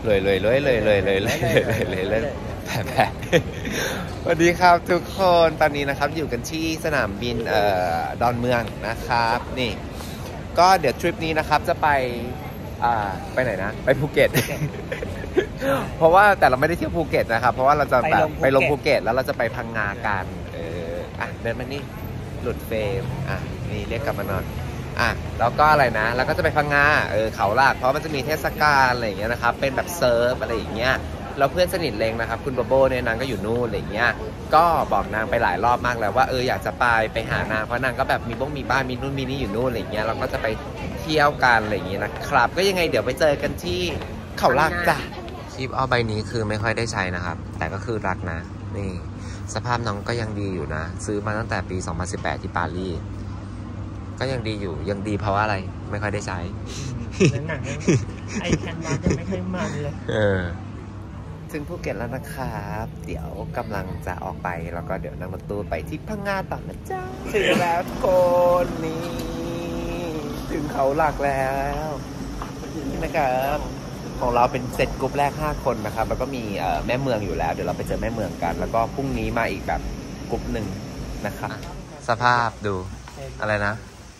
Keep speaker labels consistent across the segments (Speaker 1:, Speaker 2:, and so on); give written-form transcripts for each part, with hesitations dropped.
Speaker 1: แผลสวัสดีครับทุกคนตอนนี้นะครับอยู่กันที่สนามบินดอนเมืองนะครับนี่ก็เดี๋ยวทริปนี้นะครับจะไปไหนนะไปภูเก็ต เพราะว่าแต่เราไม่ได้เที่ยวภูเก็ตนะครับเพราะว่าเราจะแบบไปลงภูเก็ตแล้วเราจะไปพังงากันเดินมานี่หลุดเฟรมนี่เรียกกลับมาหน่อยแล้วก็อะไรนะแล้วก็จะไปพังงาเขาหลักเพราะมันจะมีเทศกาลอะไรอย่างเงี้ยนะครับเป็นแบบเซิร์ฟอะไรอย่างเงี้ยเราเพื่อนสนิทเลงนะครับคุณโบโบเนี่ยนางก็อยู่นู่นอะไรอย่างเงี้ยก็บอกนางไปหลายรอบมากแล้วว่าอยากจะไปหานางเพราะนางก็แบบมีบ้านมีนู่นมีนี่อยู่นู่นอะไรอย่างเงี้ยเราก็จะไปเที่ยวกันอะไรอย่างเงี้ยนะครับก็ยังไงเดี๋ยวไปเจอกันที่เขาหลักจ้ะคลิปเอาใบนี้คือไม่ค่อยได้ใช้นะครับแต่ก็คือรักนะนี่สภาพน้องก็ยังดีอยู่นะซื้อมาตั้งแต่ปี2018ที่ปารีสก็ยังดีอยู่ยังดีเพราะว่าอะไรไม่ค่อยได้ใช้
Speaker 2: หนังไอแคนวาสยังไม่ค่อยมันเลย
Speaker 1: ถึงภูเก็ตแล้วนะครับเดี๋ยวกำลังจะออกไปแล้วก็เดี๋ยวนั่งรถตู้ไปที่พังงาต่อนะจ๊ะถึงแล้วทุกคนนี่ถึงเขาหลักแล้วนี่นะครับของเราเป็นเซตกรุ๊ปแรก5คนนะครับแล้วก็มีแม่เมืองอยู่แล้วเดี๋ยวเราไปเจอแม่เมืองกันแล้วก็พรุ่งนี้มาอีกแบบกรุ๊ปหนึ่งนะครับสภาพดูอะไรนะ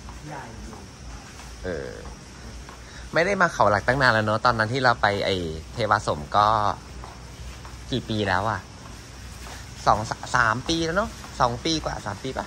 Speaker 1: ไม่ได้มาเขาหลักตั้งนานแล้วเนอะตอนนั้นที่เราไปเทวาสมก็กี่ปีแล้วอ่ะ3 ปีแล้วเนาะ2 ปีกว่า3 ปีป่ะ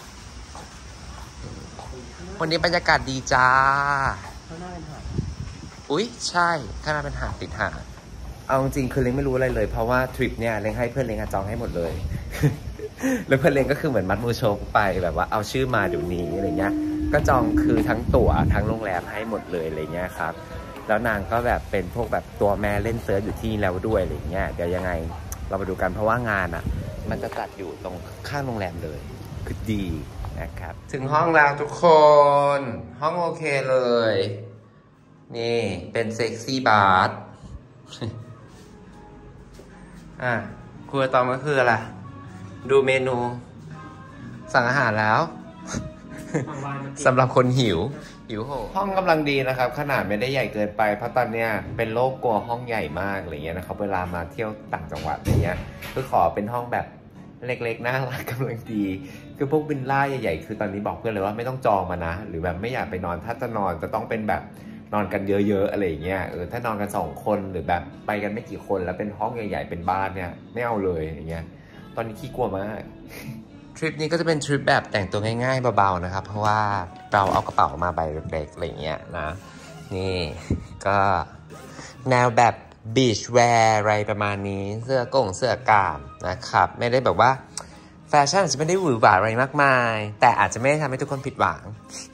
Speaker 1: วันนี้บรรยากาศดีจ้า
Speaker 2: ข้างหน้าเป็นหาด
Speaker 1: อุ๊ยใช่ข้างหน้าเป็นหาดติดหาดเอาจริงคือเล้งไม่รู้อะไรเลยเพราะว่าทริปเนี่ยเล้งให้เพื่อนเล้งจองให้หมดเลย แล้วเพื่อนเล้งก็คือเหมือนมัดมือโชกไปแบบว่าเอาชื่อมาเดี๋ยวนี้อะไรเงี้ยก็จองคือทั้งตั๋วทั้งโรงแรมให้หมดเลยอะไรเงี้ยครับแล้วนางก็แบบเป็นพวกแบบตัวแม่เล่นเซิร์ฟอยู่ที่นี่แล้วด้วยอะไรเงี้ยเดี๋ยวยังไงเรามาดูกันเพราะว่างานอ่ะมันจะจัดอยู่ตรงข้างโรงแรมเลยคือดีนะครับถึงห้องแล้วทุกคนห้องโอเคเลยนี่เป็นเซ็กซี่บาร์ครัวตอมก็คืออะไรดูเมนูสั่งอาหารแล้วสำหรับคนหิวโหห้องกำลังดีนะครับขนาดไม่ได้ใหญ่เกินไปเพราะตอนเนี้ยเป็นโรคกลัวห้องใหญ่มากอะไรเงี้ยนะครับเวลามาเที่ยวต่างจังหวัดอะไรเงี้ยคือขอเป็นห้องแบบเล็กๆน่ารักกำลังดีคือพวกวิลล่าใหญ่ๆคือตอนนี้บอกเพื่อนเลยว่าไม่ต้องจองมานะหรือแบบไม่อยากไปนอนถ้าจะนอนจะต้องเป็นแบบนอนกันเยอะๆอะไรอย่างเงี้ยถ้านอนกัน2 คนหรือแบบไปกันไม่กี่คนแล้วเป็นห้องใหญ่ๆเป็นบ้านเนี่ยไม่เอาเลยอย่างเงี้ยตอนนี้ขี้กลัวมากทริปนี้ก็จะเป็นทริปแบบแต่งตัวง่ายๆเบาๆนะครับเพราะว่าเราเอากระเป๋ามาใบเล็กๆอะไรเงี้ยนะนี่ก็แนวแบบบีชแวร์อะไรประมาณนี้เสื้อกล้ามนะครับไม่ได้แบบว่าแฟชั่นอาจจะไม่ได้หวือหวาอะไรมากมายแต่อาจจะไม่ได้ทำให้ทุกคนผิดหวัง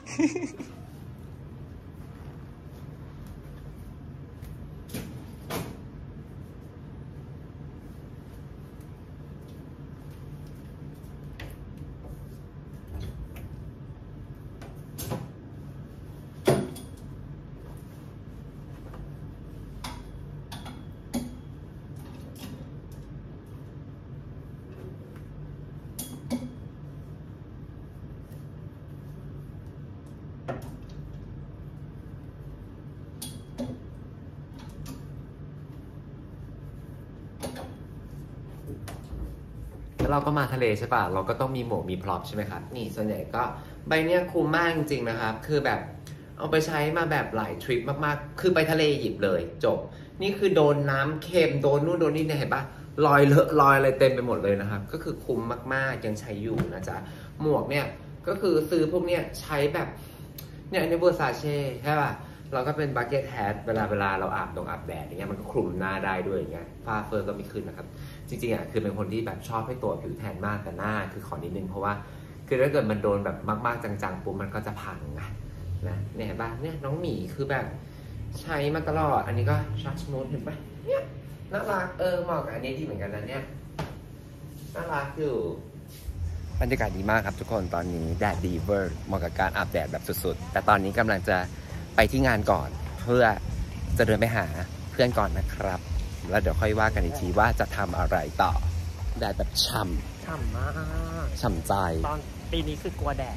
Speaker 1: แล้วเราก็มาทะเลใช่ป่ะเราก็ต้องมีหมวกมีพร็อพใช่ไหมครับนี่ส่วนใหญ่ก็ใบเนี้ยคุ้มมากจริงๆนะครับคือแบบเอาไปใช้มาแบบหลายทริปมากๆคือไปทะเลหยิบเลยจบนี่คือโดนน้ำเค็มโดนนู่นโดนนี่เนี่ยเห็นป่ะรอยเลอะรอยอะไรเต็มไปหมดเลยนะครับก็คือคุ้มมากๆยังใช้อยู่นะจ๊ะหมวกเนี่ยก็คือซื้อพวกเนี้ยใช้แบบเนี่ยอันนี้เวอร์ซาเช่ใช่ป่ะเราก็เป็นบัคเก็ตแฮทเวลาเราอาบแดดอย่างเงี้ยมันก็คลุมหน้าได้ด้วยอย่างเงี้ยฝ้าเฟอร์ก็ไม่ขึ้นนะครับจริงๆคือเป็นคนที่แบบชอบให้ตัวผิวแทนมากแต่หน้าคือขอนิดนึงเพราะว่าคือถ้าเกิดมันโดนแบบมากๆจังๆปุ๊บมันก็จะพังนะเนี่ยเห็นป่ะเนี่ยน้องหมีคือแบบใช้มาตลอดอันนี้ก็ชัดสมูทเห็นป่ะเนี่ยน่ารักเหมาะกับอันนี้ดีเหมือนกันนะเนี่ยน่ารักอยู่บรรยากาศดีมากครับทุกคนตอนนี้แดดดีเวอร์เหมาะกับการอาบแดดแบบสุดๆแต่ตอนนี้กำลังจะไปที่งานก่อนเพื่อจะเดินไปหาเพื่อนก่อนนะครับแล้วเดี๋ยวค่อยว่ากันอีกทีว่าจะทำอะไรต่อแดดแบบฉ่
Speaker 2: มาก
Speaker 1: ฉ่ำใจ
Speaker 2: ตอนปีนี้คือกลัวแดด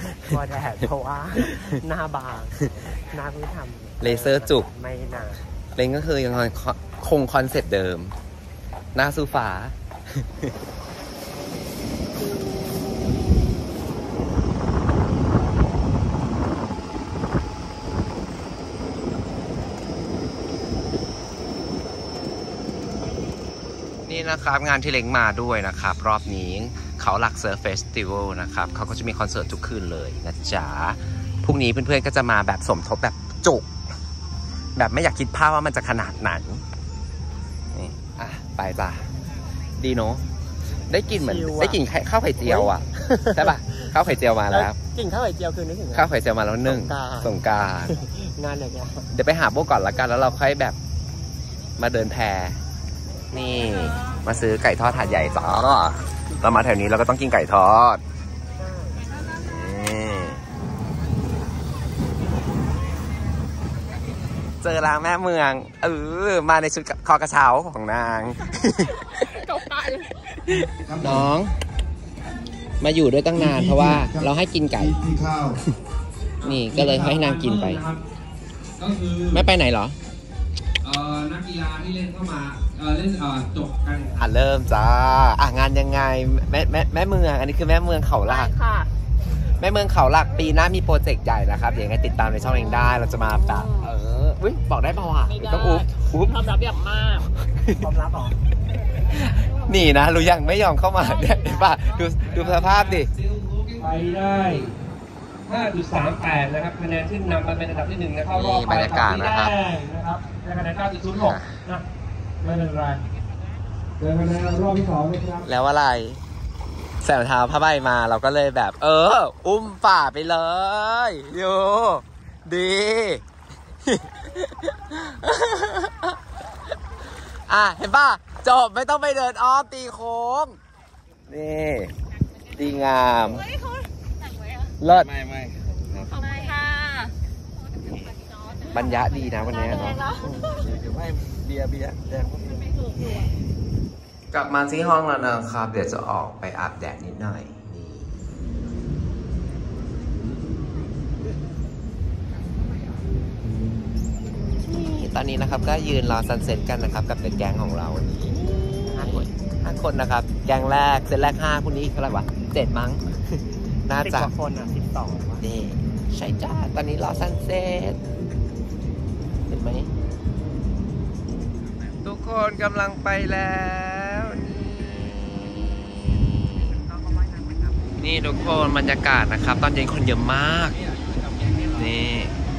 Speaker 2: เพราะว่าหน้าบางหน้าเพิ่งทำ
Speaker 1: เลเซอร์จุก
Speaker 2: ไม่นาน
Speaker 1: เล้งก็คือยังคงคอนเซ็ปต์เดิมหน้าสู้ฟ้า นี่นะครับงานที่เล้งมาด้วยนะครับรอบนี้เขาหลักเซิร์ฟเฟสติวัลนะครับเขาก็จะมีคอนเสิร์ตทุกคืนเลยนะจ๊ะพรุ่งนี้เพื่อนๆก็จะมาแบบสมทบแบบจุกแบบไม่อยากคิดภาพว่ามันจะขนาดไหนนี่อ่ะไปจ้ะดีเนาะได้กินเหมือนได้กินข้าวไข่เจียวอ่ะใช่ป่ะข้าวไข่เจียวมาแล้ว
Speaker 2: กินข้าวไข่เจียวคือนึกถึง
Speaker 1: ข้าวไข่เจียวมาแล้วนึ่งสงกรานต์
Speaker 2: งานอย่างเงี้ย
Speaker 1: เดี๋ยวไปหาโบก่อนละกันแล้วเราค่อยแบบมาเดินแพนี่มาซื้อไก่ทอดถาดใหญ่จ้าเรามาแถวนี้เราก็ต้องกินไก่ทอดเจอร้านแม่เมืองมาในชุดคอกระเช้าของนางน้องมาอยู่ด้วยตั้งนานเพราะว่าเราให้กินไก่นี่ก็เลยให้นางกินไปไม่ไปไหนเหรอ
Speaker 3: นักกีฬาที่เล่นเข้ามาเล่นจบกัน
Speaker 1: เริ่มจ้างานยังไงแม่เมืองอันนี้คือแม่เมืองเขาหลักแม่เมืองเขาหลักปีหน้ามีโปรเจกต์ใหญ่นะครับเดี๋ยวยังไงติดตามในช่องเองได้เราจะมาแบบบอกได้เปล่าต้องอุ๊บ
Speaker 2: ความลับแบบมากความลับหรอ
Speaker 1: นี่นะรู้ยังไม่ยอมเข้ามาเนี่ยป่ะดูสภาพดิ
Speaker 3: ไปได้5.38 นะครับคะแนนขึ้นนำมาเป็นอันดับที่1นะเข้ารอบบ
Speaker 1: รรยากาศนะครับ
Speaker 3: ได้คะแนน 9.06 นะไม่เป็นไรเจอคะแนนรอบที่2เลยครับ
Speaker 1: แล้วอะไรแสงเท้าผ้าใบมาเราก็เลยแบบอุ้มป่าไปเลยอยู่ดีเห็นป่ะจบไม่ต้องไปเดินอ้อมตีโค้งนี่ดีงามเลิศ
Speaker 3: ไม่
Speaker 2: ค่ะ
Speaker 1: บรรยะดีนะวันนี้เนาะ
Speaker 3: ให้เบียร์แดง
Speaker 1: กลับมาที่ห้องแล้วนะครับเดี๋ยวจะออกไปอาบแดดนิดหน่อยนี่ตอนนี้นะครับก็ยืนรอซันเซ็ตกันนะครับกับเป็นแก๊งของเราวันนี้5 คนนะครับแก๊งแรกเซตแรก5คนนี้เท่าไหร่วะ7มั้งน่าจะ
Speaker 2: 10 คน12
Speaker 1: นี่ใช่จ้าตอนนี้รอซันเซ็ตเห็นไหมทุกคนกำลังไปแล้วนี่ทุกคนบรรยากาศนะครับตอนเย็นคนเยอะมากนี่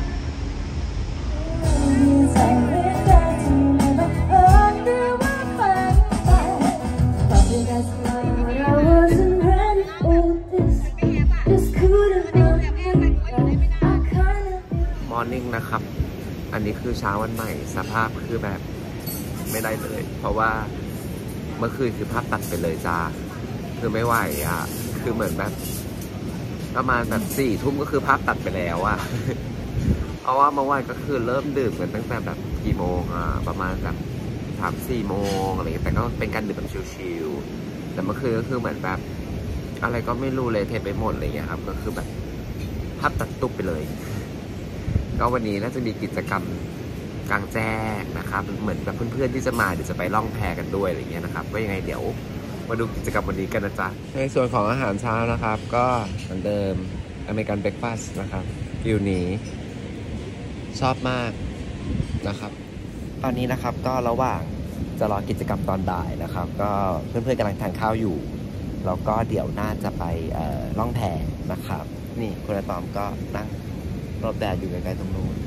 Speaker 1: มอร์นิ่งนะครับอันนี้คือเช้าวันใหม่สภาพคือแบบไม่ได้เลยเพราะว่าเมื่อคืนคือภาพตัดไปเลยจ้าคือไม่ไหวคือเหมือนแบบประมาณแบบ4 ทุ่มก็คือภาพตัดไปแล้วเพราะว่าเมื่อวานก็คือเริ่มดื่มกันตั้งแต่แบบกี่โมงประมาณแบบ3-4 โมงอะไรอย่างเงี้ยแต่ก็เป็นการดื่มแบบชิลๆแต่เมื่อคืนก็คือเหมือนแบบอะไรก็ไม่รู้เลยเทไปหมดอะไรอย่างเงี้ยครับก็คือแบบภาพตัดตุ๊บไปเลยก็วันนี้น่าจะมีกิจกรรมกลางแจ้งนะครับเหมือนแบบเพื่อนๆที่จะมาเดี๋ยวจะไปล่องแพกันด้วยอะไรเงี้ยนะครับก็ยังไงเดี๋ยวมาดูกิจกรรมวันนี้กันนะจ๊ะในส่วนของอาหารเช้านะครับก็เหมือนเดิมอเมริกันเบรคฟาสต์นะครับฟิวนี้ชอบมากนะครับตอนนี้นะครับก็ระหว่างจะรอกิจกรรมตอนบ่ายนะครับก็เพื่อนๆกำลังทานข้าวอยู่แล้วก็เดี๋ยวน่าจะไปล่องแพนะครับนี่คุณอาตอมก็นั่งรอบแดดอยู่ใกล้ๆตรงนู้น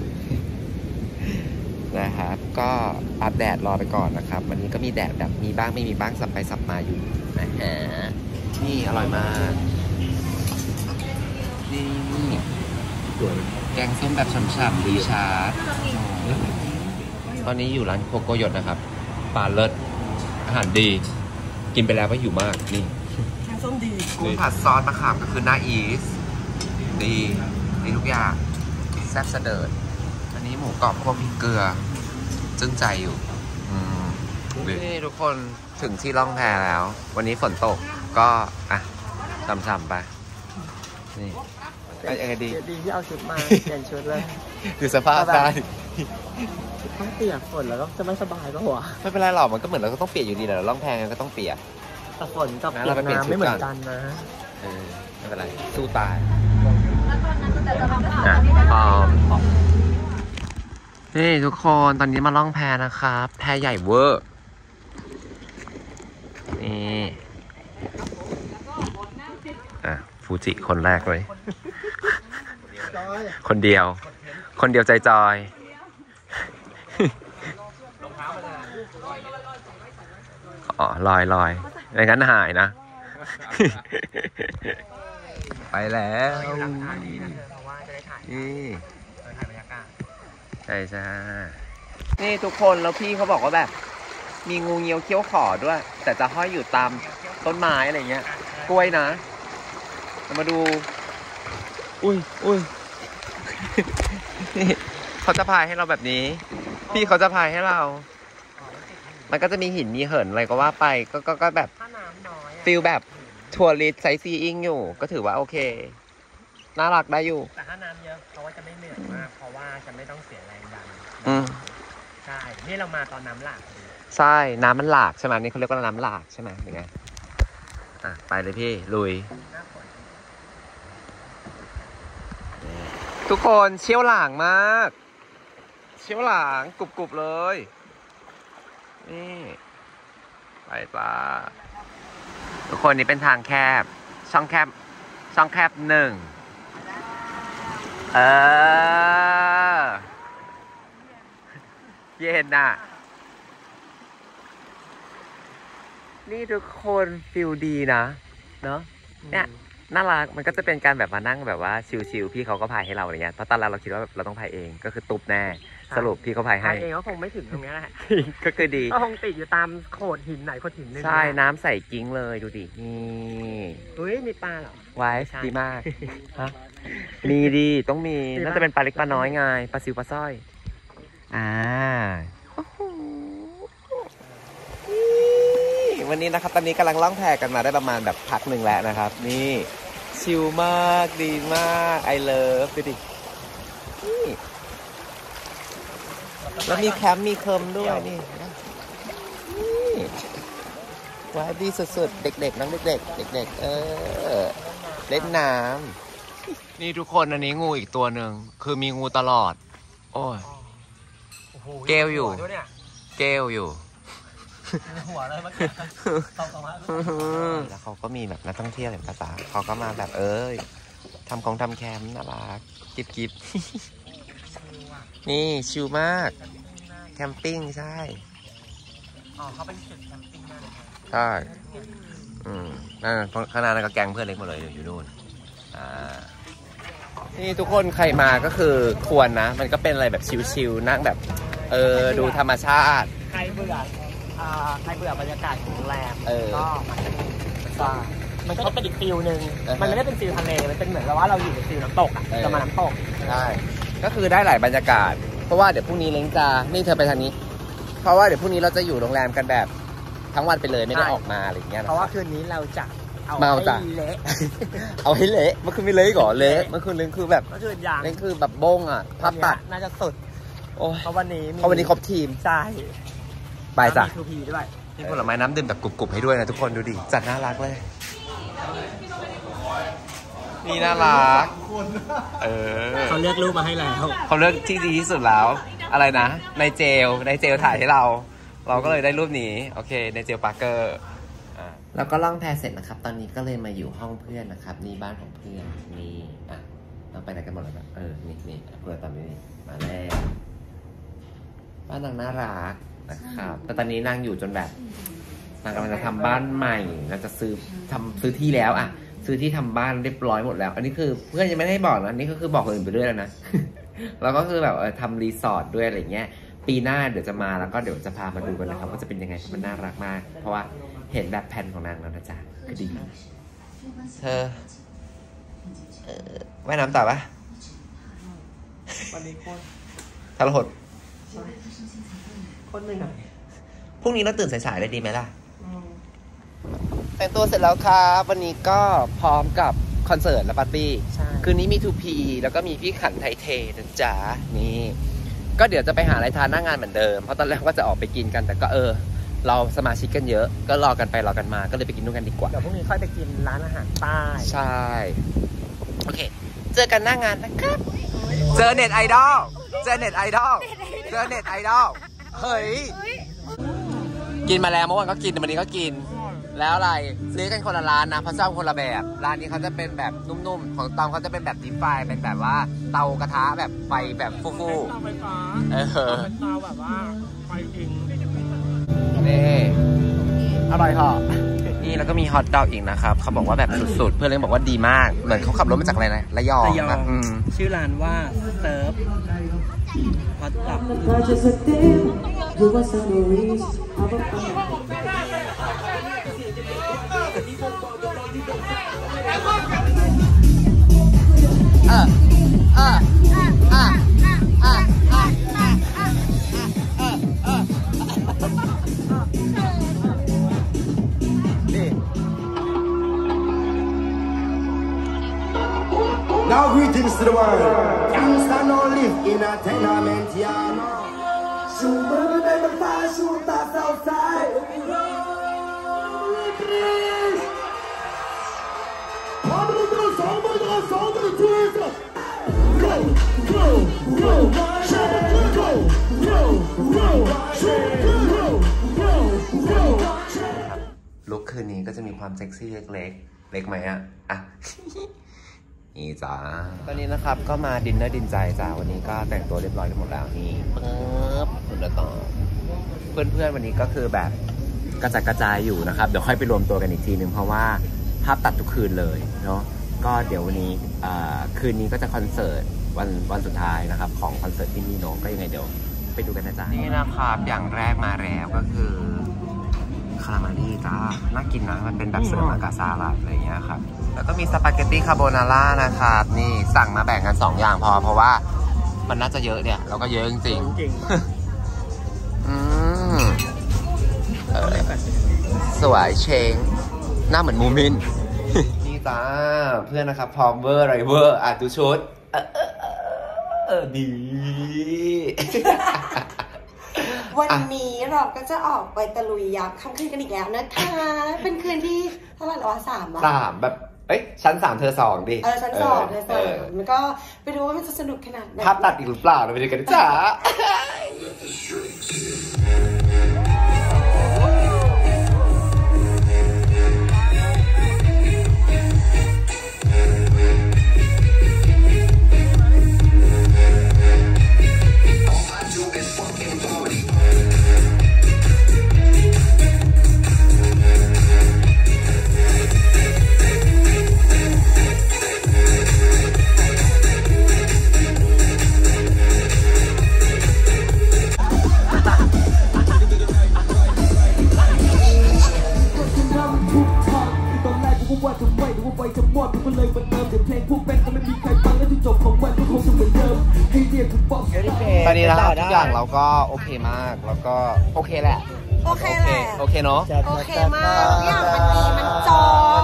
Speaker 1: นะครับก็อาบแดดรอไปก่อนนะครับวันนี้ก็มีแดดแบบมีบ้างไม่มีบ้างสับไปสับมาอยู่นะฮะนี่อร่อยมากนี่แกงส้มแบบฉ่ำๆดีชาร์ตอนนี้อยู่ร้านโคโกโยตนะครับปลาเลิศอาหารดีกินไปแล้วก็หิวมากนี่
Speaker 2: แกงส้มดี
Speaker 1: กุ้งผัดซอสมะขามก็คือหน้าอีสดีทุกอย่างแซ่บเสดิร์ดอันนี้หมูกรอบคั่วพริกเกลือจึ้งใจอยู่นี่ทุกคนถึงที่ล่องแพแล้ว วันนี้ฝนตกก็ช่ำๆไปนี่ยังไงดี
Speaker 2: ที่เอาชุดมาเปลี่ยนชุดเลย
Speaker 1: ดูสภาพได้
Speaker 2: ถ้าเปียกฝนแล้วก็จะไม่สบายป่ะวะ
Speaker 1: ไม่เป็นไรหรอกมันก็เหมือนเราก็ต้องเปียกอยู่ดีแหละเราล่องแพก็ต้องเปียก
Speaker 2: แต่ฝนกับเปียกน้ำไม่เหมือนกันนะ
Speaker 1: ไม่เป็นไรสู้ตาย
Speaker 4: พร้อม
Speaker 1: นี่ทุกคนตอนนี้มาล่องแพนะครับแพใหญ่เวอร์นี่ฟูจิคนแรกเลยคนเดียวใจจอยอ๋อลอยไม่งั้นหายนะ ไปแล้วนี่ใช่นี่ทุกคนแล้วพี่เขาบอกว่าแบบมีงูเงี้ยวเขี้ยวขอด้วยแต่จะห้อยอยู่ตามต้นไม้อะไรเงี้ยกล้วยนะมาดูอุ้ย เขาจะพายให้เราแบบนี้พี่เขาจะพายให้เรามันก็จะมีหินมีเหินอะไรก็ว่าไปก็แบบฟิลแบบทัวริสต์ไซต์ซีอิงอยู่ก็ถือว่าโอเคน่ารักได้อยู่
Speaker 2: แต่ถ้าน้ำเยอะเขาว่าจะไม่เหนื่อยมากเพราะว่าจะไม่ต้องเสียแรงดันใช่นี่เรามาตอนน้ำหลาก
Speaker 1: ใช่น้ำมันหลากใช่ไหมนี่เขาเรียกว่าน้ำหลากใช่ไหมยังไงไปเลยพี่ลุยทุกคนเชี่ยวหลางมากเชี่ยวหลางกรุบเลยนี่ไปจ้าทุกคนนี่เป็นทางแคบช่องแคบ1เย็นน่ะนี่ทุกคนฟิลดีนะเนาะเนี่ยน่ารักมันก็จะเป็นการแบบมานั่งแบบว่าชิลๆพี่เขาก็พายให้เราอะไรเงี้ยเพราะตอนแรกเราคิดว่าเราต้องพายเองก็คือตุบแน่สรุปพี่เขาพายให้
Speaker 2: เองก็คงไม่ถึงตรงนี้แหละ
Speaker 1: ก็คือดี
Speaker 2: ก็คงติดอยู่ตามโขดหินไหนโขดหินนึง
Speaker 1: ใช่น้ำใส่กิ้งเลยดูดินี่
Speaker 2: มีปลาเหรอ
Speaker 1: ไว้ดีมากฮะมีดีต้องมีน่าจะเป็นปลาเล็กปลาน้อยไงปลาซิวปลาสร้อยวันนี้นะครับตอนนี้กำลังล่องแพกันมาได้ประมาณแบบพักหนึ่งแล้วนะครับนี่ชิลมากดีมากไอเลิฟดูดินี่แล้วมีแคมป์มีเคิร์มด้วยนี่ว้าวดีสุดๆเด็กๆน้องเด็กเล่นน้ำนี่ทุกคนอันนี้งูอีกตัวหนึ่งคือมีงูตลอดโอ้ยเกลอยู่
Speaker 2: หัวเลยเมื่อกี้
Speaker 1: แล้วเขาก็มีแบบนักท่องเที่ยวแบบภาษาเขาก็มาแบบทำแคมป์น่ารักกิ๊บนี่ชิลมากแคมปิ้งใช่
Speaker 2: เขาเป็นจุดแคมปิ้งมากเลย
Speaker 1: ใช่ข้างหน้านั่นก็แก๊งเพื่อนเล็กหมดเลยอยู่นู่นนี่ทุกคนใครมาก็คือควรนะมันก็เป็นอะไรแบบชิลๆนั่งแบบดูธรรมชาติ
Speaker 2: ใครเบื่อบรรยากาศของโรงแรมก็มามันก็เป็นอีกฟิลนึงมันไม่ได้เป็นฟิลทะเลมันเป็นเหมือนกับว่าเราอยู่ในฟิลน้ำตกจะมาน้ำตก
Speaker 1: ใช่ก็คือได้หลายบรรยากาศเพราะว่าเดี๋ยวพรุ่งนี้เล้งจะนี่เธอไปทางนี้เพราะว่าเดี๋ยวพรุ่งนี้เราจะอยู่โรงแรมกันแบบทั้งวันไปเลยไม่ได้ออกมาอะไรอย่างเงี้ย
Speaker 2: เพราะว่าคืนนี้เราจะเอาให้เละ
Speaker 1: เอาให้เละเมื่อคืนไม่เละก่อนเละเมื่อคืนเล้งคือแบบเล้งคือแบบบงอ่ะภาพตัด
Speaker 2: น่าจะสุดเพราะวันนี้
Speaker 1: ครบทีม
Speaker 2: ใช่
Speaker 1: ไปจ้ะ
Speaker 2: มีทูพีด้วย
Speaker 1: มีผลไม้น้ำดื่มแบบกรุบๆให้ด้วยนะทุกคนดูดิจัดน่ารักเลยนี่น่ารัก
Speaker 2: เขาเลือกรูปมาให้แล้ว
Speaker 1: เขาเลือกที่ดีที่สุดแล้วอะไรนะในเจลถ่ายให้เราก็เลยได้รูปนี้โอเคในเจลปาร์เกอร์แล้วก็ล่องแพเสร็จนะครับตอนนี้ก็เลยมาอยู่ห้องเพื่อนนะครับนี่บ้านของเพื่อนนี่เราไปไหนกันหมดแล้วนี่เพื่อนตอนนี้มาแล้วบ้านนางน่ารักนะครับแต่ตอนนี้นางอยู่จนแบบนางกำลังจะทำบ้านใหม่นางจะซื้อที่แล้วซื้อที่ทำบ้านเรียบร้อยหมดแล้วอันนี้คือเพื่อนยังไม่ได้บอกนะนี่ก็คือบอกคนอื่นไปเรื่อยแล้วนะ แล้วก็คือแบบทำรีสอร์ทด้วยอะไรเงี้ยปีหน้าเดี๋ยวจะมาแล้วก็เดี๋ยวจะพามาดูกันนะครับว่าจะเป็นยังไงมันน่ารักมากเพราะว่าเห็นแบบแผ่นของนางแล้วนะจ๊ะก็ดีเธอว่ายน้ำต่อปะ
Speaker 2: วันนี้โคตร
Speaker 1: ทรหด
Speaker 2: โคตรเหนื่อย
Speaker 1: พรุ่งนี้เราตื่นสายๆเลยดีไหมล่ะแต่งตัวเสร็จแล้วครับวันนี้ก็พร้อมกับคอนเสิร์ตและปาร์ตี้คืนนี้มี 2P แล้วก็มีพี่ขันไทเทนะจ๊ะนี่ก็เดี๋ยวจะไปหาอะไรทานหน้างานเหมือนเดิมเพราะตอนแรกว่าจะออกไปกินกันแต่ก็เราสมาชิกกันเยอะก็รอกันไปรอกันมาก็เลยไปกินนู่นกันดีกว่า
Speaker 2: เดี๋ยวพรุ่งนี้ค่อยไปกินร้านอาหารใต้
Speaker 1: ใช่โอเคเจอกันหน้างานนะครับเจอเน็ตไอดอลเฮ้ยกินมาแล้วเมื่อวานก็กินวันนี้ก็กินแล้วอะไรซื้อกันคนละร้านนะเพราะชอบคนละแบบร้านนี้เขาจะเป็นแบบนุ่มๆของตอมเขาจะเป็นแบบดิฟไฟเป็นแบบว่าเตากระทะแบบไฟแบบฟู่
Speaker 2: ๆเตาไฟฟ้าเป็นเตาแบบว่าไฟจริง
Speaker 1: นี่
Speaker 2: อร่อยเหรอ
Speaker 1: นี่แล้วก็มีฮอทดอกอีกนะครับเขาบอกว่าแบบสุดๆเพื่อนเลยบอกว่าดีมากเหมือนเขาขับรถมาจากอะไรนะระยอง
Speaker 2: ชื่อร้านว่าเซิร์ฟฮอทดอก
Speaker 4: Now greetings to the world. Gangsta no live in a tenement yard. Shoot baby baby fire, shoot us outside. Go.
Speaker 1: ลุคคืนนี้ก็จะมีความเซ็กซี่เล็กไหมอ่ะนี่จ้าตอนนี้นะครับก็มาดินเนอร์ดินใจจ้าวันนี้ก็แต่งตัวเรียบร้อยกันหมดแล้วนี่ปึ๊บคุณละต่อเพื่อนวันนี้ก็คือแบบกระจัดกระจายอยู่นะครับเดี๋ยวค่อยไปรวมตัวกันอีกทีนึงเพราะว่าภาพตัดทุกคืนเลยเนาะก็เดี๋ยววันนี้คืนนี้ก็จะคอนเสิร์ตวันสุดท้ายนะครับของคอนเสิร์ตที่นี่เนาะก็ยังไงเดี๋ยวไปดูกันนะจ๊ะนี่นะครับอย่างแรกมาแล้วก็คือคาราเมลลี่จ้าน่ากินนะมันเป็นแบบเสิร์ฟมากับซาลัดอะไรเงี้ยครับแล้วก็มีสปาเกตตี้คาโบนาร่านะครับนี่สั่งมาแบ่งกัน2อย่างเพราะว่ามันน่าจะเยอะเนี่ยเราก็เยอะจริงสวยเชงหน้าเหมือนมูมินนี่จ้าเพื่อนนะครับพร้อมเวอร์ไรเวอร์ดูชุดดี
Speaker 5: วันนี้เราก็จะออกไปตะลุยยับค่ำคืนกันอีกแล้วนะคะเป็นคืนที่เท่าไหร่ละวะ3
Speaker 1: แบบชั้น3เธอ2ดิ
Speaker 5: ชั้น2เธอ2มันก็ไปดูว่ามันจะสนุกขนาดไหน
Speaker 1: ภาพตัดอีกหรือเปล่าเราไปดูกันจ้าตอนนี้นะครับทุกอย่างเราก็โอเคมากแล้วก็โอเคแหละ
Speaker 5: โอเค
Speaker 1: เนาะ
Speaker 5: โอเคมากทุกอย่างมันดีมันจ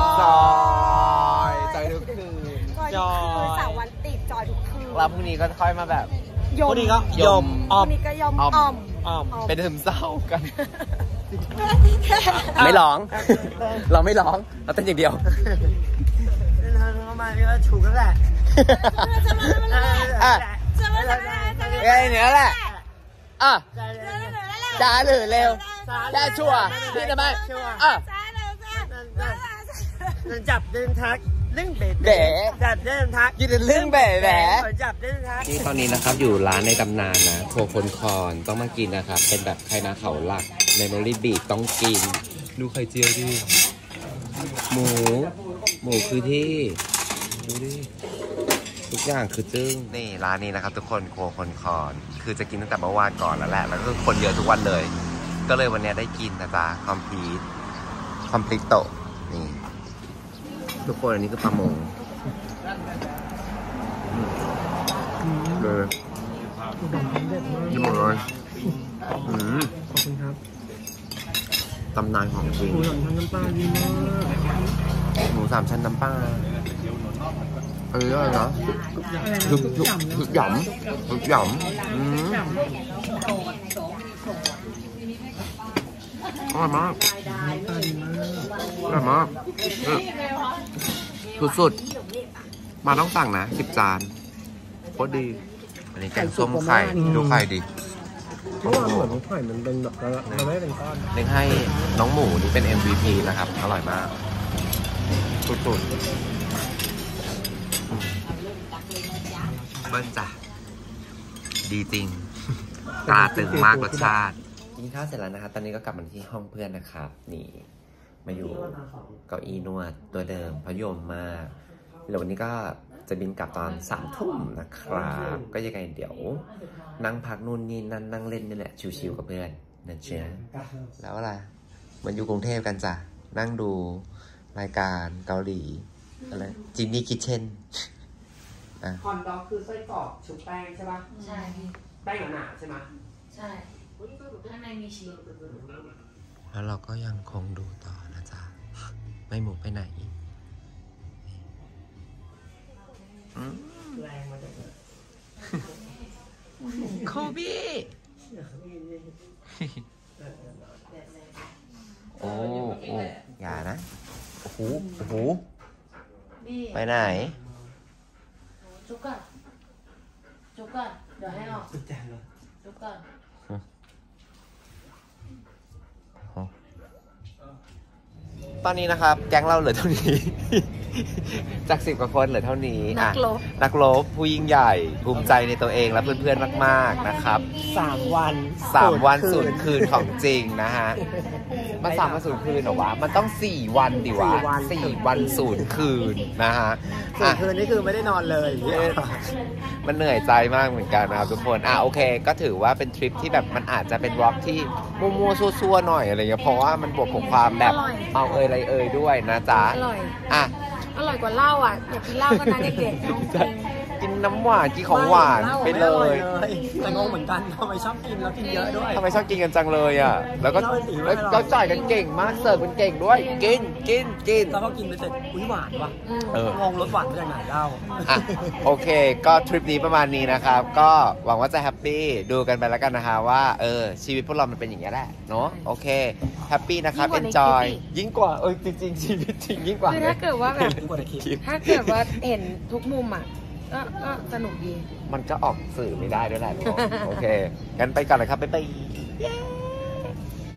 Speaker 5: อย
Speaker 1: ทุกคืน
Speaker 5: 3 วันติดจอยทุกคืน
Speaker 1: แล้วพรุ่งนี้ก็ค่อยมาแบบ
Speaker 2: พรุ่งนี้ก็ยม
Speaker 5: พรุ่งนี้ก็ยม
Speaker 1: เป็นซึมเศร้ากันไม่ร้องเราไม่ร้องเราเต้นอย่างเดียว
Speaker 2: เรามาก็ถูกแล้วแหละ
Speaker 1: เนี่ยแหละจ้าหรือเร็วจ้าชัวพี่ทำไม
Speaker 2: จับเดินทักเรื่องเบ๋จับเดินทัก
Speaker 1: ยืนเรื่องเบ๋
Speaker 2: จับเดินทัก
Speaker 1: นี่ตอนนี้นะครับอยู่ร้านในตำนานนะโคคนคอนต้องมากินนะครับเป็นแบบใครมาเขาหลักเมมโมรี่บีทต้องกินดูไข่เจียวดิหมูคือที่ดูดิทุกอย่างคือจึ้งนี่ร้านนี้นะครับทุกคนโคคนคอนคือจะกินตั้งแต่เมื่อวานก่อนแล้วแหละแล้วก็คนเยอะทุกวันเลยก็เลยวันนี้ได้กินนะจ๊ะคอมพลีทโตนี่ทุกคนอันนี้คือปลาหมงเลยที่หมดเลย
Speaker 2: ขอบคุณครับ
Speaker 1: ตำนานของจริง
Speaker 2: หมู3ชั้นน้ำปลาดีมาก
Speaker 1: หมู3ชั้นน้ำปลาเออเนาะถึกหยำอร่อยมากสุดๆมาต้องสั่งนะ10 จานโคตรดีอันนี้แกงส้มไข่ดูไข่ดิ
Speaker 2: เมื่อวานเหมือนไข่มันเป็นแบบมันไม่เป็นก้อน
Speaker 1: เล็งให้น้องหมูนี่เป็น MVP นะครับอร่อยมากสุดๆเบิ้ลจ้ะดีจริงตาตึงมากรสชาติกินข้าวเสร็จแล้วนะครับตอนนี้ก็กลับมาที่ห้องเพื่อนนะครับนี่มาอยู่เก้าอี้นวดตัวเดิมพยมมากแล้ววันนี้ก็จะบินกลับตอน3 ทุ่มนะครับก็ยังไงเดี๋ยวนั่งพักนู่นนี่นั่งเล่นนี่แหละชิวๆกับเพื่อนนะเจ๊แล้วอะไรมันอยู่กรุงเทพกันจ้ะนั่งดูรายการเกาหลีอะไรจิมมี่คิทเช่น
Speaker 2: ฮอนด็อกคือไส้กรอกชุบแป้งใช่ป่ะ
Speaker 6: ใช่
Speaker 2: แป้งหนาใช่ไหม
Speaker 6: ใช่ข้างในมีชีส
Speaker 1: แล้วเราก็ยังคงดูต่อนะจ๊ะไม่หมูไปไหน
Speaker 2: แรงมาจากไหน
Speaker 1: โคบี้โอ้อย่านะโอ้โหไปไหน
Speaker 6: จุกก่อนเดี๋ยวให้ออกจุกก่อน
Speaker 1: ตอนนี้นะครับแก๊งเราเหลือเท่านี้ จาก10 กว่าคนเหลือเท่านี้นักรบผู้ยิ่งใหญ่ภูมิใจในตัวเองและเพื่อนๆมากๆนะครับ
Speaker 2: 3 วัน
Speaker 1: 0 คืนของจริงนะฮะมัน3 วัน 0 คืนเหรอวะมันต้อง4 วันดิวะ4 วัน 0 คืนนะฮะ
Speaker 2: 4 คืนนี่คือไม่ได้นอนเลย
Speaker 1: มันเหนื่อยใจมากเหมือนกันนะครับทุกคนโอเคก็ถือว่าเป็นทริปที่แบบมันอาจจะเป็นวอล์กที่มั่วๆซั่วๆหน่อยอะไรเงี้ยเพราะว่ามันบวกของความแบบเอาอะไรด้วยนะจ๊ะ
Speaker 6: อร่อยกว่าเหล้าอ่ะอยากกินเหล้าก็น่าเด็กๆ
Speaker 1: กินน้ำหวานกินของหวานไปเลย
Speaker 2: แต่งงเหมือนกันทำไมชอบกินแล้วกินเยอะด้วย
Speaker 1: ทำไมชอบกินกันจังเลยอ่ะแล้วก็จ่ายกันเก่งมากเสิร์ฟกันเก่งด้วยกิน
Speaker 2: แล้วก็กินไปเสร็จอุ้ยหวานว่ะงงรสหวานมาจากไหนเล่า
Speaker 1: โอเคก็ทริปนี้ประมาณนี้นะครับก็หวังว่าจะแฮปปี้ดูกันไปแล้วกันนะคะว่าชีวิตพวกเรามันเป็นอย่างนี้แหละเนาะโอเคแฮปปี้นะครับ enjoy ยิ่งกว่าจริงชีวิตจริงยิ่งกว่า
Speaker 6: คือถ้าเกิดว่าแบบถ้าเกิดว่าเห็นทุกมุมอ่ะก็สนุกดี
Speaker 1: มันก็ออกสื่อไม่ได้ด้วยแหละโอเคงั้นไปก่อนเลยครับบ๊ายบาย